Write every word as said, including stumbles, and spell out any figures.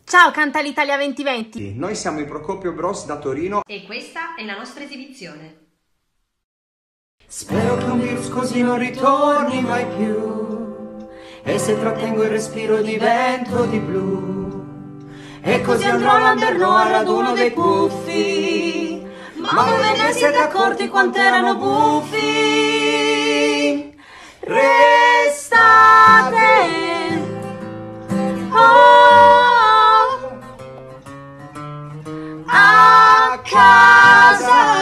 Ciao, canta l'Italia duemilaventi! Noi siamo i Procopio Bros da Torino e questa è la nostra esibizione. Spero che un virus così non ritorni mai più, e se trattengo il respiro divento di blu, e così andrò all'Anderno al raduno dei puffi, ma voi ve ne siete accorti quanto erano buffi? Restate oh, a casa.